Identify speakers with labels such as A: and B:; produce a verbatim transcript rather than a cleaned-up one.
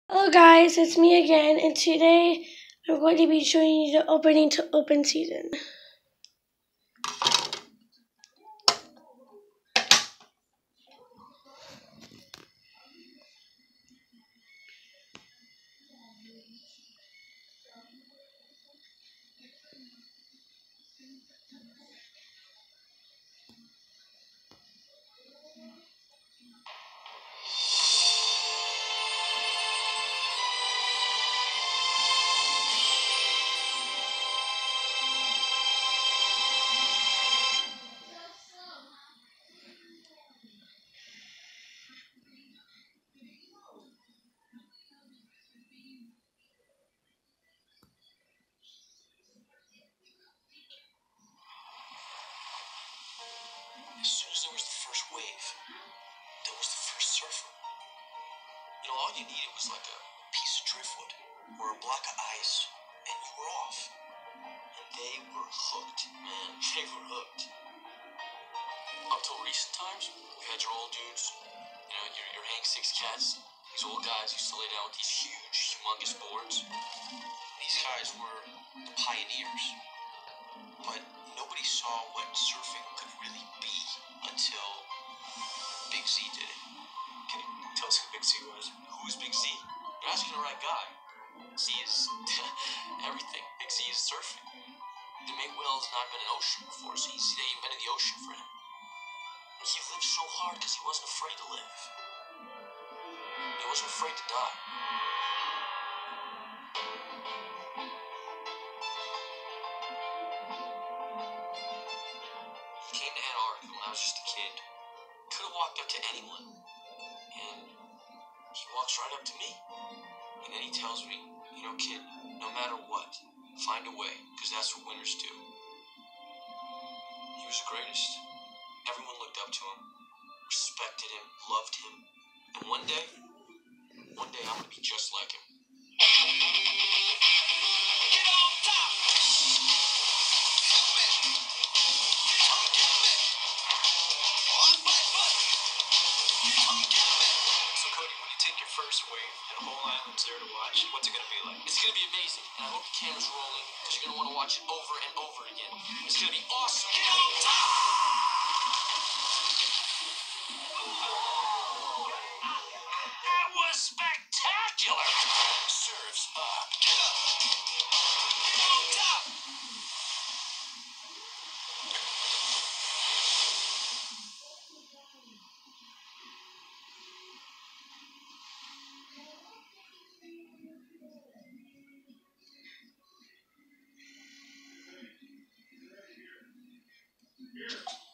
A: Hello guys, it's me again, and today I'm going to be showing you the opening to open season.
B: As soon as there was the first wave, there was the first surfer. You know, all you needed was like a piece of driftwood or a block of ice, and you were off. And they were hooked, man. They were hooked. Up till recent times, we had your old dudes, you know, your, your Hank Six Cats. These old guys used to lay down with these huge, humongous boards. These guys were the pioneers. But nobody saw what surfing could really be until Big Z did it. Can you tell us who Big Z was? Who's Big Z? You're asking the right guy. Z is everything. Big Z is surfing. The May Whale's not been an ocean before, so he's, they invented the ocean for him. And he lived so hard because he wasn't afraid to live. He wasn't afraid to die. He came to Antarctica when I was just a kid. Could have walked up to anyone. And he walks right up to me. And then he tells me, you know, kid, no matter what, find a way, because that's what winners do. He was the greatest. Everyone looked up to him, respected him, loved him. And one day, one day I'm going to be just like him. Get on top! So Cody, when you take your first wave and a whole island's there to watch, what's it going to be like? It's going to be amazing, and I hope the camera's rolling, because you're going to want to watch it over and over again. It's going to be awesome. Get on top! That was spectacular! Surf's up. Get up! Get on top! Yeah.